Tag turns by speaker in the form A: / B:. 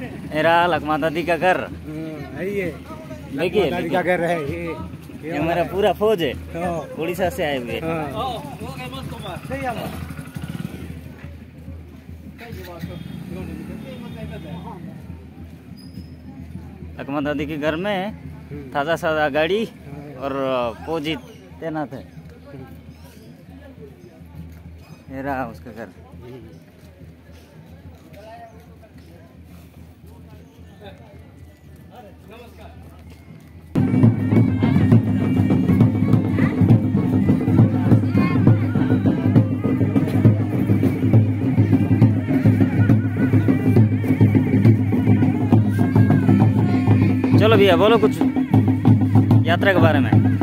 A: मेरा लखमा दादी का घर
B: है ये
A: देखिए
B: दादी का घर है
A: ये हमारा पूरा फौज है, उड़ीसा से आए हुए। लखमा दादी के घर में ताजा सादा गाड़ी और फौजी तैनात है। ये रहा उसका घर। चलो भैया बोलो कुछ यात्रा के बारे में।